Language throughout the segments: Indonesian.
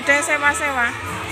Nggak ada yang sewa-sewa.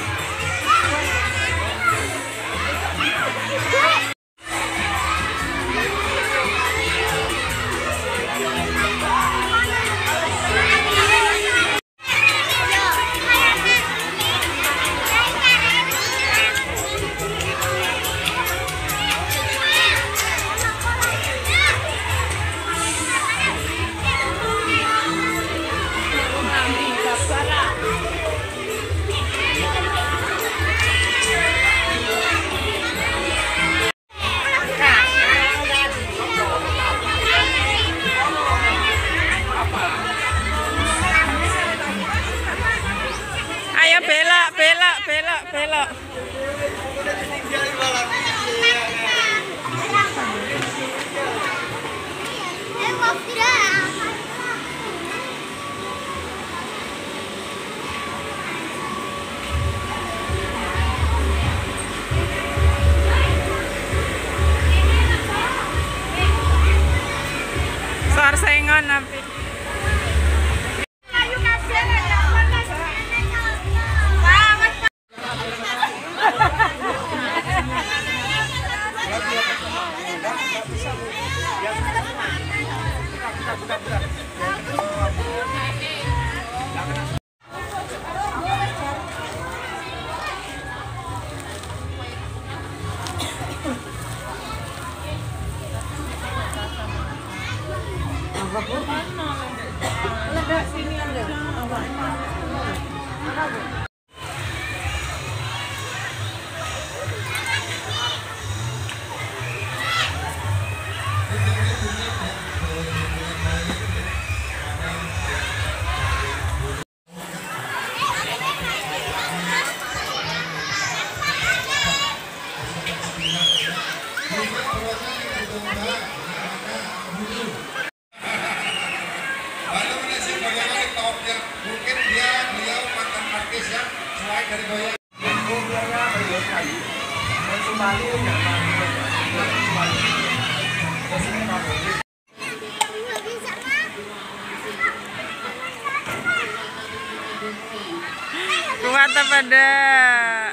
Ayo belok, belok, belok, belok. Soar sengon nanti. Mungkin beliau mantan artis ya, selain dari goyang. Kuat apa dah?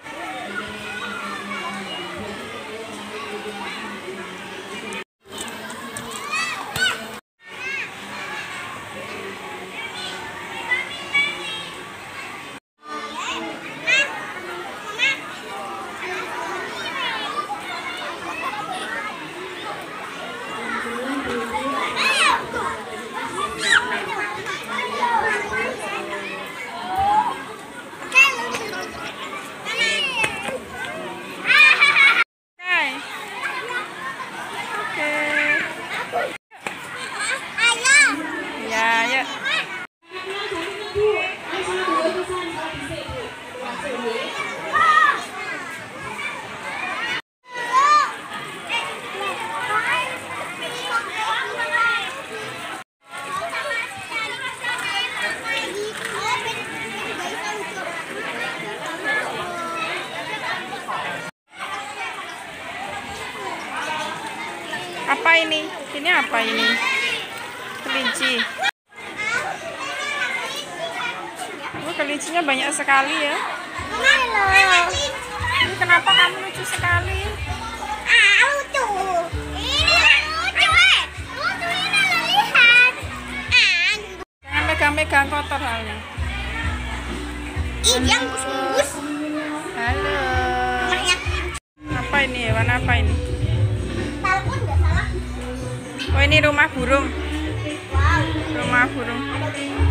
Apa ini? Ini apa ini? Kelinci. Oh, kelincinya banyak sekali ya. Ini kenapa kamu lucu sekali? Lucu. Ini lucu, lucu ini lihat. Jangan megang-megang kotor halnya. Ih, dia bungkus. Halo. Namanya Apa ini? Hewan apa ini? telepon nggak salah. Oh, ini rumah burung. Wow. Rumah burung. Ada